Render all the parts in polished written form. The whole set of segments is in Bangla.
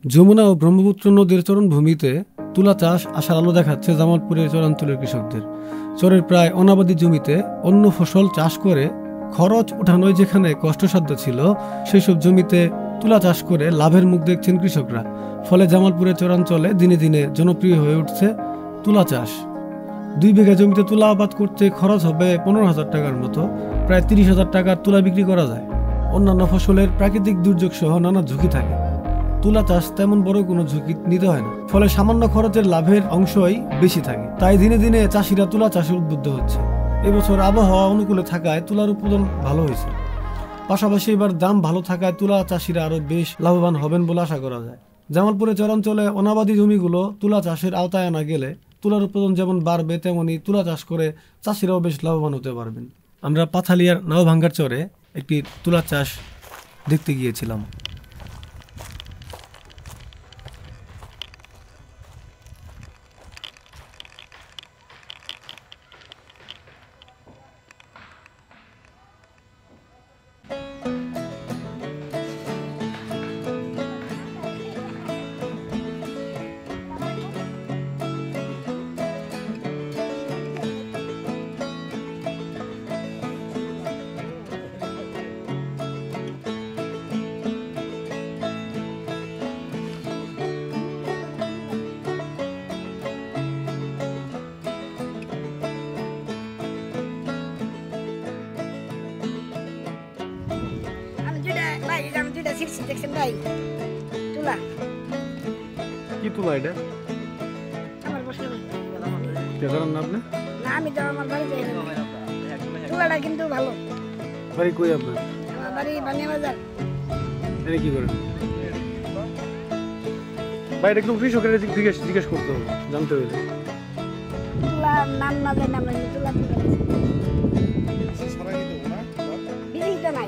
যমুনা ও ব্রহ্মপুত্র নদীর চরণভূমিতে তুলা চাষ আশার আলো দেখাচ্ছে জামালপুরের চরাঞ্চলের কৃষকদের। চরের প্রায় অনাবাদি জমিতে অন্য ফসল চাষ করে খরচ উঠানোই যেখানে কষ্টসাধ্য ছিল, সেই সব জমিতে তুলা চাষ করে লাভের মুখ দেখছেন কৃষকরা। ফলে জামালপুরের চরাঞ্চলে দিনে দিনে জনপ্রিয় হয়ে উঠছে তুলা চাষ। 2 বিঘা জমিতে তুলা আবাদ করতে খরচ হবে 15,000 টাকার মতো। প্রায় 30,000 টাকার তুলা বিক্রি করা যায়। অন্যান্য ফসলের প্রাকৃতিক দুর্যোগ সহ নানা ঝুঁকি থাকে। তুলা চাষ তেমন বড় কোনো ঝুঁকি নিতে হয় না, ফলে সামান্য খরচের লাভের অংশই বেশি থাকে। তাই দিনে দিনে চাষিরা তুলা চাষে উদ্বুদ্ধ হচ্ছে। এবছর আবহাওয়া অনুকূলে থাকায় তুলার উৎপাদন ভালো হয়েছে। পাশাপাশি এবার দাম ভালো থাকায় তুলা চাষিরা আরো বেশ লাভবান হবেন বলে আশা করা যায়। জামালপুরের চরাঞ্চলে অনাবাদি জমিগুলো তুলা চাষের আওতায় আনা গেলে তুলার উৎপাদন যেমন বাড়বে, তেমনি তুলা চাষ করে চাষিরাও বেশ লাভবান হতে পারবেন। আমরা পাথালিয়ার নাওভাঙ্গার চরে একটি তুলা চাষ দেখতে গিয়েছিলাম। দেখছেন ভাই তুলা কি তুলা এটা? আমার বসে জানেন না আপনি? না, আমি তো আমার বাড়ি যাই না। তুলাটা কিন্তু ভালো। বাড়ি কই আপনার? আমার বাড়ি বানিয়া বাজার। এনে কি করেন ভাই? এটা একটু কৃষকের জিজ্ঞেস করতে হবে, জানতে হবে। তুলা নাম না জানি আমরা তুলা বিজিটা নাই।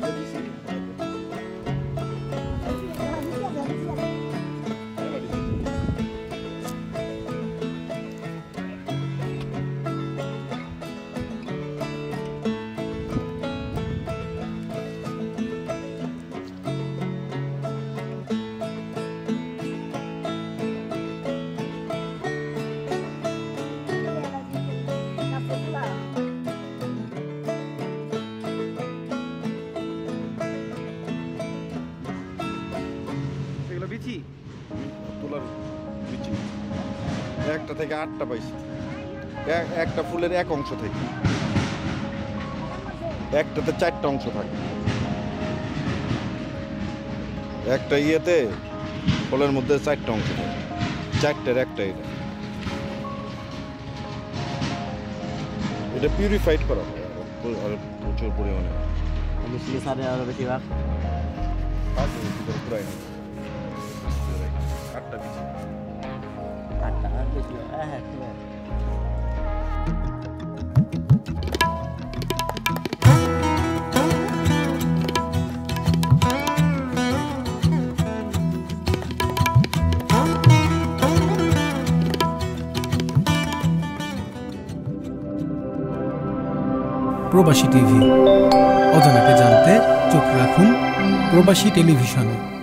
একটা থেকে 8টা পাইছি, একটা ফুলের এক অংশ থেকে। একটাতে 4টা অংশ থাকে। একটা ইয়েতে ফলের মধ্যে 4টা অংশ থাকে, 4টার একটা। এটা পিউরিফাইড করা হয় প্রচুর পরিমাণে। আরো বেশিরভাগ 8টা বিচি। প্রবাসী টিভি, অজানাকে জানতে চোখ রাখুন প্রবাসী টেলিভিশনে।